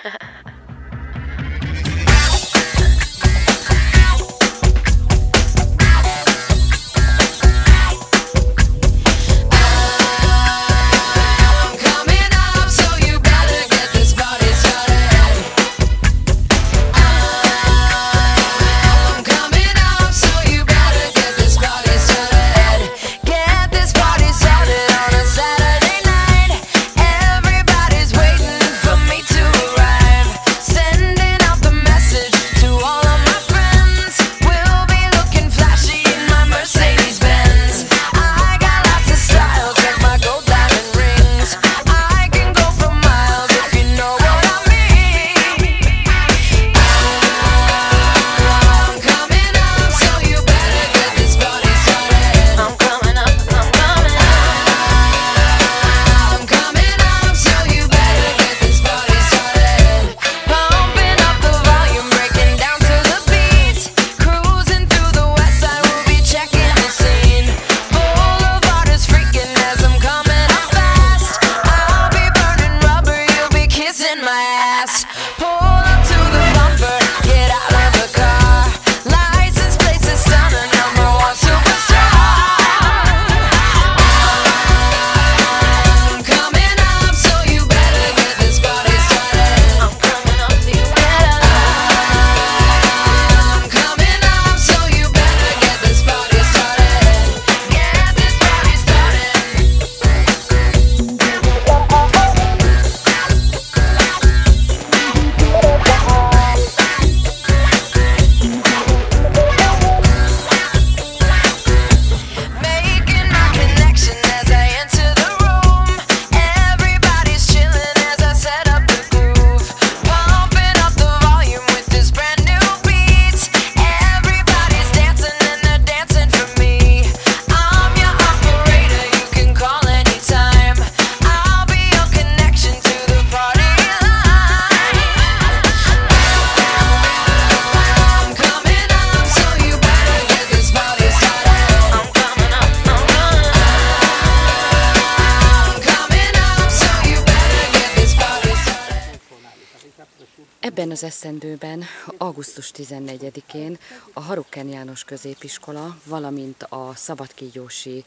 Ebben az esztendőben, augusztus 14-én a Harukken János Középiskola, valamint a szabadkígyósi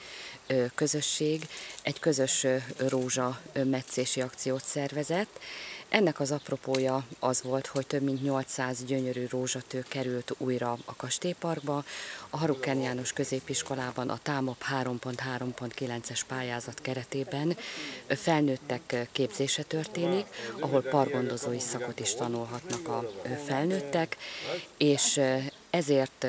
közösség egy közös rózsametszési akciót szervezett. Ennek az apropója az volt, hogy több mint 800 gyönyörű rózsatő került újra a kastélyparkba. A Harukken János Középiskolában a TÁMOP 3.3.9-es pályázat keretében felnőttek képzése történik, ahol parkgondozói szakot is tanulhatnak a felnőttek, és ezért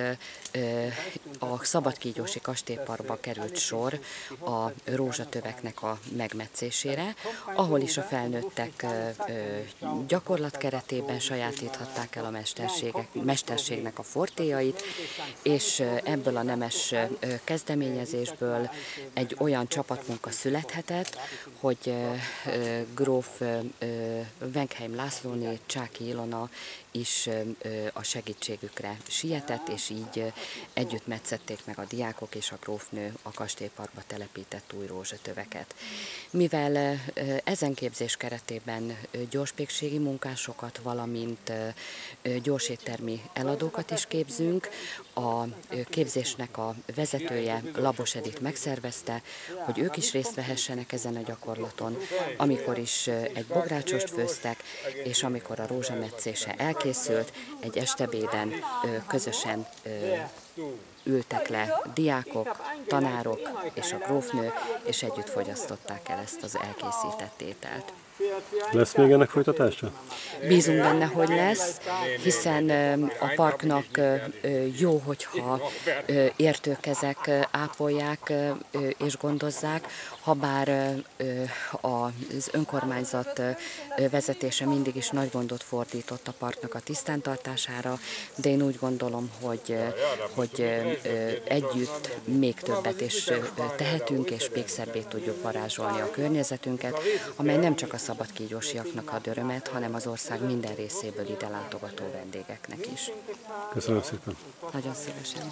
a szabadkígyósi kastélyparkba került sor a rózsatöveknek a megmetszésére, ahol is a felnőttek gyakorlat keretében sajátíthatták el a mesterségnek a fortéjait, és ebből a nemes kezdeményezésből egy olyan csapatmunka születhetett, hogy gróf Wenkheim Lászlóné, Csáki Ilona is a segítségükre sietett, és így együtt metszették meg a diákok és a grófnő a kastélyparkba telepített új rózsatöveket. Mivel ezen képzés keretében gyorspékségi munkásokat, valamint gyorséttermi eladókat is képzünk, a képzésnek a vezetője, Labos Edith megszervezte, hogy ők is részt vehessenek ezen a gyakorlaton, amikor is egy bográcsost főztek, és amikor a rózsametszése elkészült, egy estebéden közösen ültek le diákok, tanárok és a grófnő, és együtt fogyasztották el ezt az elkészített ételt. Lesz még ennek folytatása? Bízunk benne, hogy lesz, hiszen a parknak jó, hogyha értőkezek ápolják és gondozzák, habár az önkormányzat vezetése mindig is nagy gondot fordított a parknak a tisztántartására, de én úgy gondolom, hogy együtt még többet is tehetünk, és még szebbé tudjuk varázsolni a környezetünket, amely nem csak a szabadkígyósiaknak ad örömet, hanem az ország minden részéből ide látogató vendégeknek is. Köszönöm szépen. Nagyon szívesen.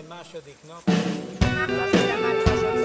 második nap.